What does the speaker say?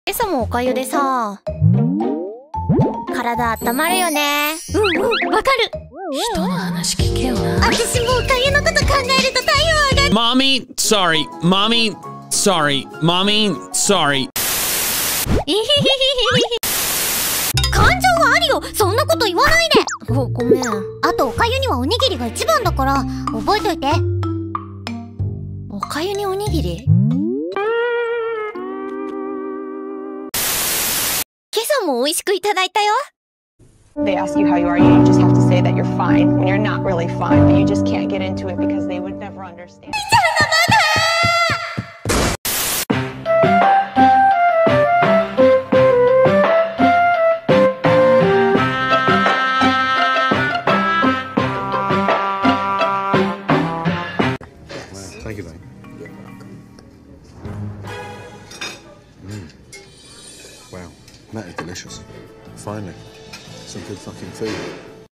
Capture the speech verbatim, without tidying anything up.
今朝もおかゆでさ、体温まるよね。うんうん、わかる。 人の話聞けよな。 私もおかゆのこと考えると体温上がる。 Mommy, sorry. Mommy, sorry. Mommy, sorry. いひひひひひ。感情はあるよ。そんなこと言わないで。ご、ごめん。あとおかゆにはおにぎりが一番だから覚えといて。おかゆにおにぎり？今朝も美味しくいただいたよ。 They ask you how you are, you just have to say that you're fine when you're not really fine, but you just can't get into it because they would never understand. Thank you, mate. Mm. Wow, that is delicious. Finally, some good fucking food.